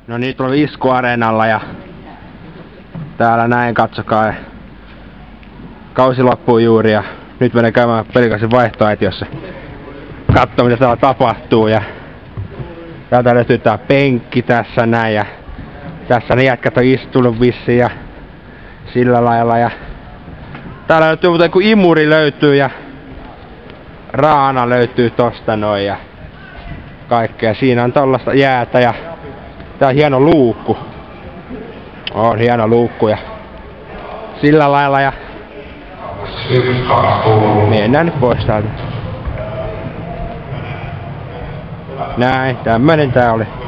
No niin, tuolla Isku-areenalla ja täällä näin, katsokaa. Kausi loppuu juuri ja nyt menen käymään Pelikasin vaihtoaitiossa. Katso mitä täällä tapahtuu ja täältä löytyy tää penkki tässä näin ja tässä ne jätkät on istunut vissiin ja sillä lailla ja täällä löytyy muuten kun imuri löytyy ja raana löytyy tosta noin ja kaikkea. Siinä on tollasta jäätä ja tää on hieno luukku. On hieno luukku ja sillä lailla ja mennään nyt pois täältä. Näin, tämmönen tää oli.